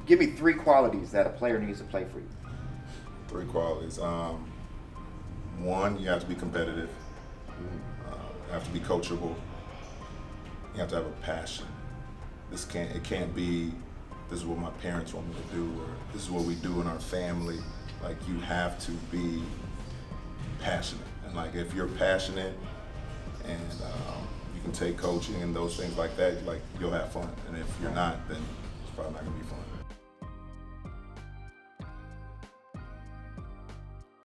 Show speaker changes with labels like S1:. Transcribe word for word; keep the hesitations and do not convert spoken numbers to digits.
S1: Give me three qualities that a player needs to play for you.
S2: Three qualities. Um, one, you have to be competitive. Uh, you have to be coachable. You have to have a passion. This can't. It can't be. This is what my parents want me to do, or this is what we do in our family. Like, you have to be passionate, and like if you're passionate and um, you can take coaching and those things like that, like you'll have fun. And if you're not, then it's probably not gonna be fun.